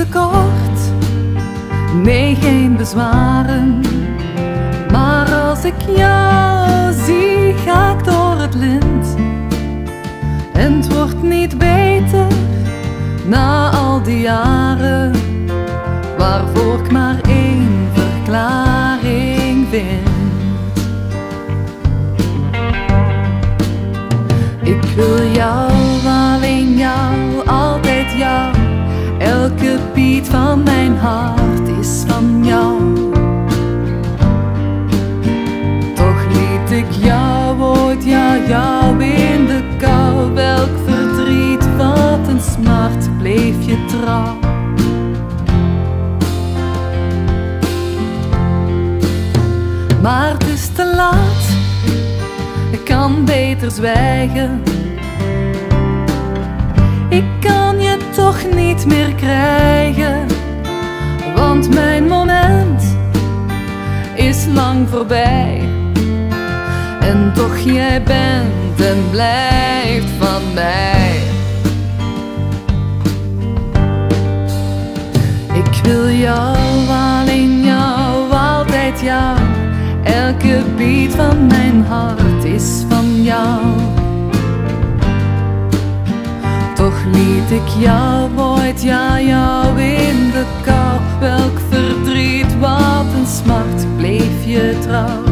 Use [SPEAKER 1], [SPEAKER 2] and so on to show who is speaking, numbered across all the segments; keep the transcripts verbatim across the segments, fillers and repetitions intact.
[SPEAKER 1] tekort, nee geen bezwaren. Maar als ik jou zie, ga ik door het lint. En het wordt niet beter na al die jaren, waarvoor ik maar één verklaring vind. Ik wil jou, alleen jou, altijd jou. Elke beat van mijn hart is van jou. Toch liet ik jou ooit, ja jou in de kou. Welk verdriet, wat een smart, bleef je trouw. Maar het is te laat, ik kan beter zwijgen. Ik kan je toch niet meer krijgen, want mijn moment is lang voorbij. En toch jij bent en blijft van mij. Ik wil jou, alleen jou, altijd jou. Elke beat van mijn hart is van jou. Toch liet ik jou ooit, ja jou in de kou. Welk verdriet, wat een smart, bleef je trouw.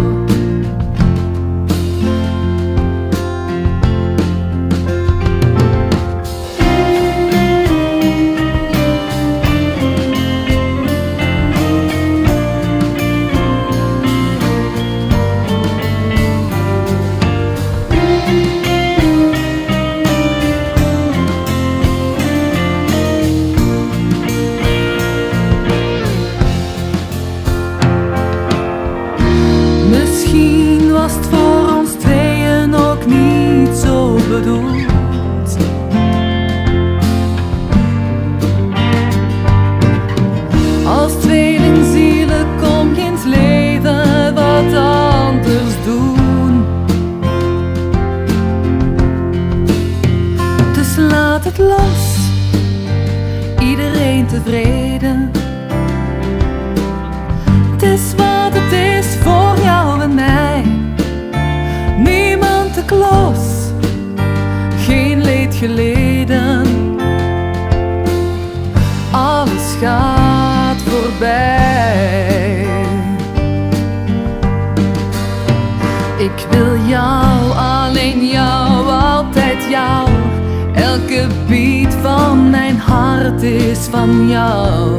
[SPEAKER 1] Misschien was het voor ons tweeën ook niet zo bedoeld. Als tweelingzielen kom je in het leven wat anders doen. Dus laat het los, iedereen tevreden. Het is wat het is voor jou en mij. Niemand te klos, geen leed geleden. Alles gaat voorbij. Ik wil jou, alleen jou, altijd jou. Elke beat van mijn hart is van jou.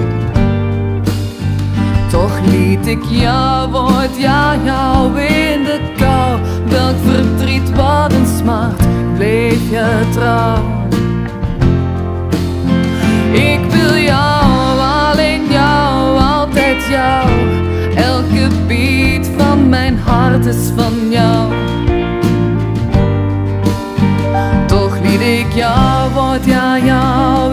[SPEAKER 1] Toch liet ik jou ooit, ja jou in de kou. Welk verdriet, wat een smart, bleef je trouw. Ik wil jou, alleen jou, altijd jou. Elke beat van mijn hart is van jou. Toch liet ik jou ooit, ja jou